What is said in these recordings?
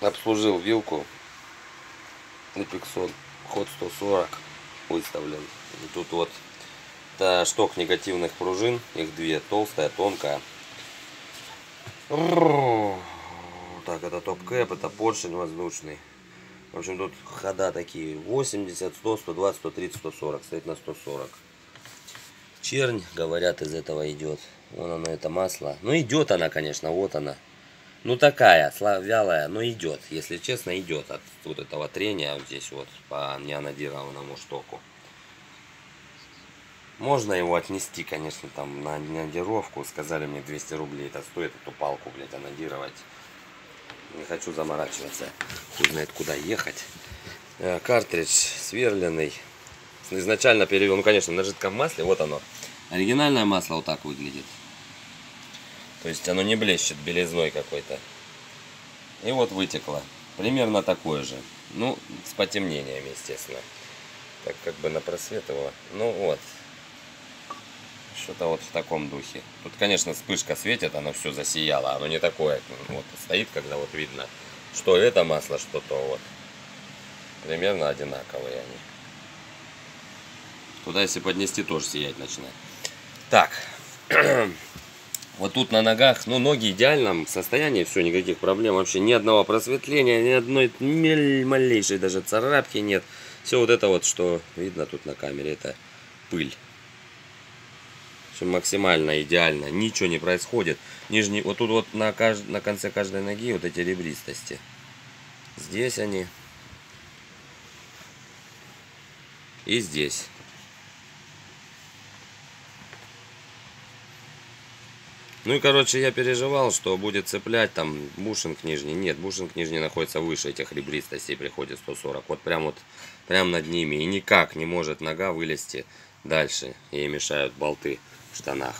Обслужил вилку. Эпиксон. Ход 140 выставлен. И тут вот шток негативных пружин. Их две. Толстая, тонкая. Так, это топ-кэп, это поршень воздушный. В общем, тут хода такие 80, 100, 120, 130, 140. Стоит на 140. Чернь, говорят, из этого идет. Вон оно, это масло. Ну, идет она, конечно, вот она. Ну, такая, вялая, но идет. Если честно, идет от вот этого трения вот здесь вот по неанодированному штоку. Можно его отнести, конечно, там на анодировку. Сказали мне 200 рублей это стоит, эту палку, блядь, анодировать. Не хочу заморачиваться. Хуй знает, куда ехать. Картридж сверленный. Изначально перевел, ну, конечно, на жидком масле. Вот оно. Оригинальное масло вот так выглядит. То есть оно не блещет белизной какой-то. И вот вытекло. Примерно такое же. Ну, с потемнением, естественно. Так как бы на просвет его. Ну вот. Что-то вот в таком духе. Тут, конечно, вспышка светит, оно все засияло. Оно не такое. Вот стоит, когда вот видно, что это масло, что то вот. Примерно одинаковые они. Туда, если поднести, тоже сиять начинает. Так. Вот тут на ногах, ну, ноги в идеальном состоянии, все, никаких проблем вообще, ни одного просветления, ни одной малейшей даже царапки нет. Все вот это вот, что видно тут на камере, это пыль. В общем, максимально идеально, ничего не происходит. Нижний, вот тут вот на конце каждой ноги вот эти ребристости. Здесь они. И здесь. Ну и, короче, я переживал, что будет цеплять там бушинг нижний. Нет, бушинг нижний находится выше этих ребристостей, приходит 140. Вот прям над ними. И никак не может нога вылезти дальше. Ей мешают болты в штанах.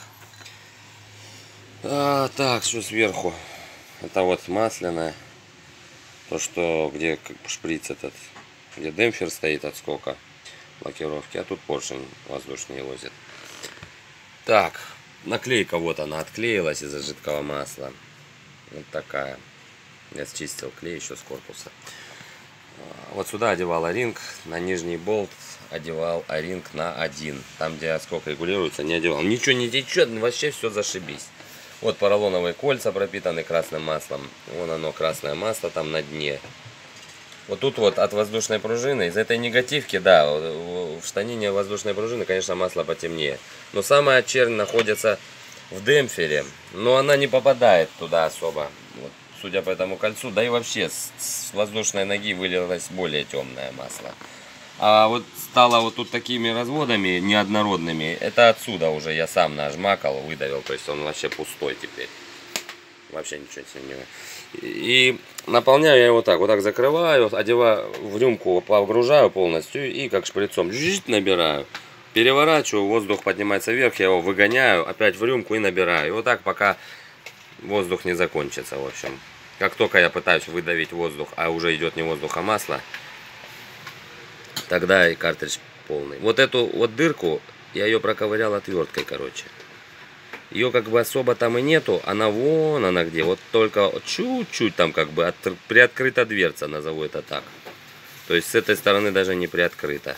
Так, что сверху? Это вот масляное. То, что где шприц этот, где демпфер стоит от скока блокировки. А тут поршень воздушный елозит. Так. Наклейка вот она отклеилась из-за жидкого масла. Вот такая. Я счистил клей еще с корпуса. Вот сюда одевал о-ринг. На нижний болт одевал о-ринг на 1. Там, где отскок регулируется, не одевал. Ничего не течет, вообще все зашибись. Вот поролоновые кольца пропитаны красным маслом. Вон оно, красное масло там на дне. Вот тут вот от воздушной пружины, из этой негативки, да, в штанине воздушной пружины, конечно, масло потемнее. Но самая чернь находится в демпфере, но она не попадает туда особо, вот, судя по этому кольцу. Да и вообще с воздушной ноги вылилось более темное масло. А вот стало вот тут такими разводами неоднородными, это отсюда уже я сам нажмакал, выдавил, то есть он вообще пустой теперь. Вообще ничего с ним не... И наполняю я его так, вот так закрываю, одеваю в рюмку, погружаю полностью и как шприцом набираю. Переворачиваю, воздух поднимается вверх, я его выгоняю, опять в рюмку и набираю. И вот так, пока воздух не закончится, в общем. Как только я пытаюсь выдавить воздух, а уже идет не воздух, а масло, тогда и картридж полный. Вот эту вот дырку, я ее проковырял отверткой, короче. Ее как бы особо там и нету, она вон она где, вот только чуть-чуть там как бы приоткрыта дверца, назову это так. То есть с этой стороны даже не приоткрыта.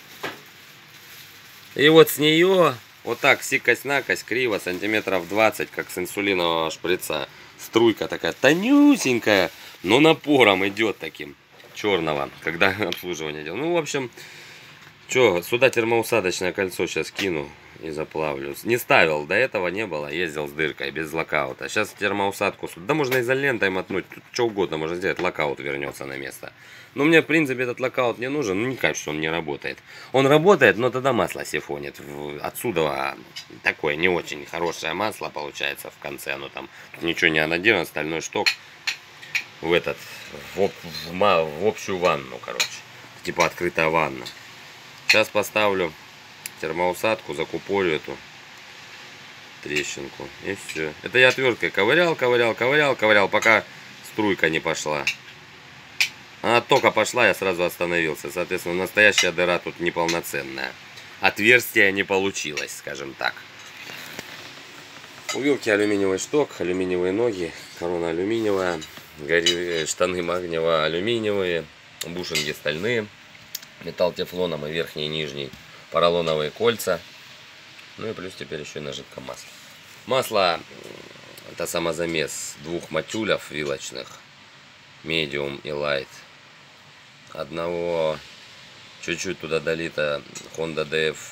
И вот с нее, вот так, сикость-накость, криво, сантиметров 20, как с инсулинового шприца. Струйка такая тонюсенькая, но напором идет таким, черного, когда обслуживание делал. Ну, в общем, что, сюда термоусадочное кольцо сейчас кину и заплавлю. Не ставил, до этого не было, ездил с дыркой, без локаута. Сейчас термоусадку, да можно изолентой мотнуть, тут что угодно можно сделать, локаут вернется на место. Но мне, в принципе, этот локаут не нужен, ну не кажется, что он не работает. Он работает, но тогда масло сифонит. Отсюда такое не очень хорошее масло получается в конце, оно там ничего не анодировано, стальной шток в общую ванну, короче. Типа открытая ванна. Сейчас поставлю термоусадку, закупорю эту трещинку и все. Это я отверткой ковырял, пока струйка не пошла. Она только пошла, я сразу остановился. Соответственно, настоящая дыра тут неполноценная. Отверстие не получилось, скажем так. У вилки алюминиевый шток, алюминиевые ноги, корона алюминиевая. штаны магниево-алюминиевые, бушинги стальные, металл тефлоном и верхний и нижний, поролоновые кольца. Ну и плюс теперь еще и на жидком масле. Масло это самозамес двух матюлев вилочных, medium и light. Одного чуть-чуть туда долито Honda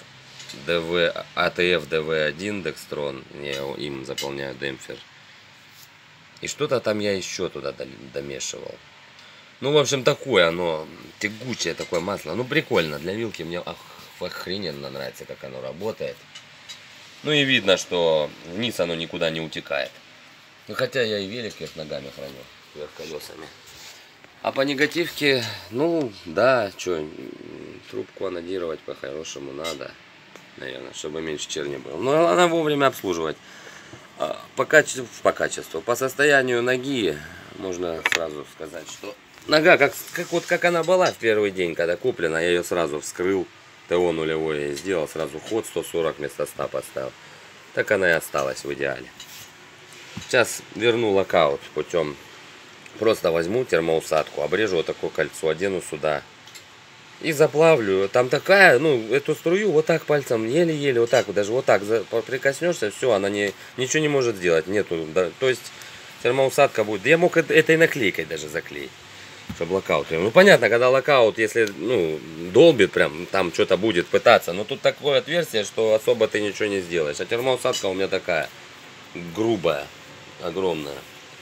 ATF DV1 Dextron, я им заполняю демпфер. И что-то там я еще туда домешивал. Ну, в общем, такое оно, тягучее такое масло. Ну, прикольно, для вилки мне охрененно нравится, как оно работает. Ну, и видно, что вниз оно никуда не утекает. Ну, хотя я и велик вверх ногами храню, вверх колесами. А по негативке, ну, да, что, трубку анодировать по-хорошему надо, наверное, чтобы меньше черни было. Но она вовремя обслуживать. По качеству, по состоянию ноги можно сразу сказать, что нога, как она была в первый день, когда куплена, я ее сразу вскрыл, ТО нулевое сделал, сразу ход 140 вместо 100 поставил. Так она и осталась в идеале. Сейчас верну локаут путем, просто возьму термоусадку, обрежу вот такое кольцо, одену сюда и заплавлю. Там такая, ну, эту струю вот так пальцем, еле-еле, вот так, даже вот так прикоснешься, все, она ничего не может сделать. Нету, да, то есть термоусадка будет. Я мог этой наклейкой даже заклеить, чтобы локаут. Ну, понятно, когда локаут, если, ну, долбит прям, там что-то будет пытаться, но тут такое отверстие, что особо ты ничего не сделаешь. А термоусадка у меня такая, грубая, огромная.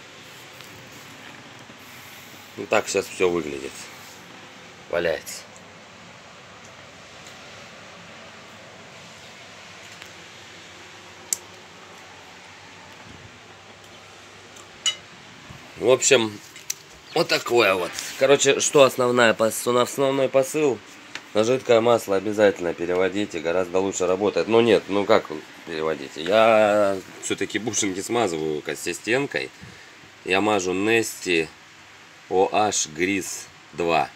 Ну, так сейчас все выглядит. Валяется. В общем, вот такое вот. Короче, что основной посыл? На жидкое масло обязательно переводите, гораздо лучше работает. Но нет, ну как переводите? Я все-таки бушинги смазываю консистенкой. Я мажу Nesti OH Grease 2.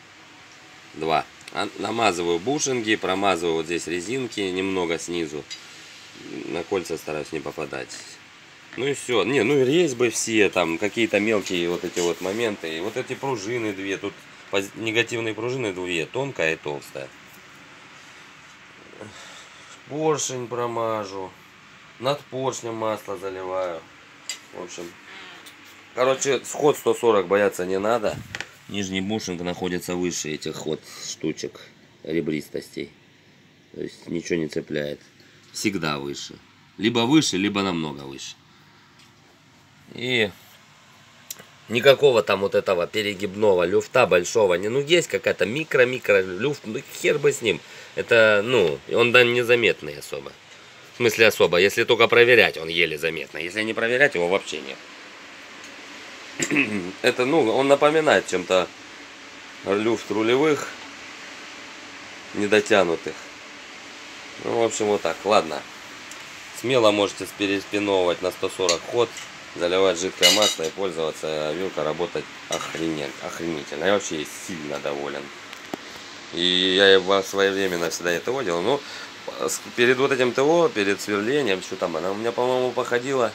Намазываю бушинги, промазываю вот здесь резинки немного снизу. На кольца стараюсь не попадать. Ну и все. Не, ну и резьбы все, там какие-то мелкие вот эти вот моменты. И вот эти пружины две. Тут негативные пружины две, тонкая и толстая. Поршень промажу. Над поршнем масло заливаю. В общем, короче, сход 140 бояться не надо. Нижний бушинг находится выше этих вот штучек ребристостей. То есть ничего не цепляет. Всегда выше. Либо выше, либо намного выше. И никакого там вот этого перегибного люфта большого не. Ну есть какая-то микро люфт, ну хер бы с ним. Это, ну, он да незаметный особо. В смысле особо, если только проверять, он еле заметно. Если не проверять, его вообще нет. Это, ну, он напоминает чем-то люфт рулевых, недотянутых. Ну, в общем, вот так. Ладно. Смело можете переспиновывать на 140 ход, заливать жидкое масло и пользоваться. Вилка работать охренительно. Я вообще сильно доволен. И я своевременно всегда это делал. Но перед вот этим ТО, перед сверлением, что там, она у меня, по-моему, походила.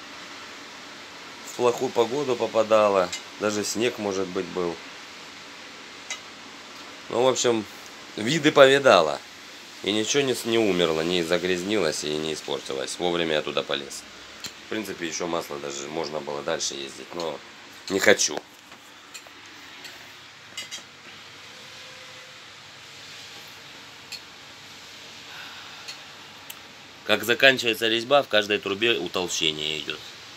В плохую погоду попадала. Даже снег, может быть, был. Ну, в общем, виды повидала. И ничего не умерло, не загрязнилось и не испортилось. Вовремя я туда полез. В принципе, еще масло даже можно было дальше ездить, но не хочу. Как заканчивается резьба, в каждой трубе утолщение идет.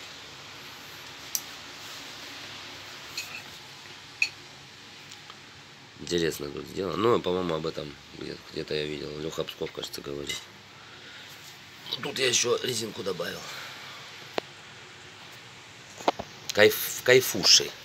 Интересно тут сделано. Ну, по-моему, об этом где-то я видел. Леха Псков, кажется, говорил. Тут я еще резинку добавил. Кайфуши.